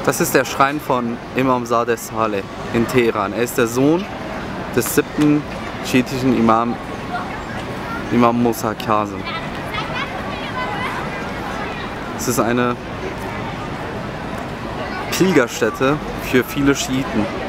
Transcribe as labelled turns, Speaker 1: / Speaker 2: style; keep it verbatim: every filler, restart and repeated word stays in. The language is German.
Speaker 1: Das ist der Schrein von Imam Sadeh Saleh in Teheran. Er ist der Sohn des siebten schiitischen Imam, Imam Musa Kazim. Es ist eine Pilgerstätte für viele Schiiten.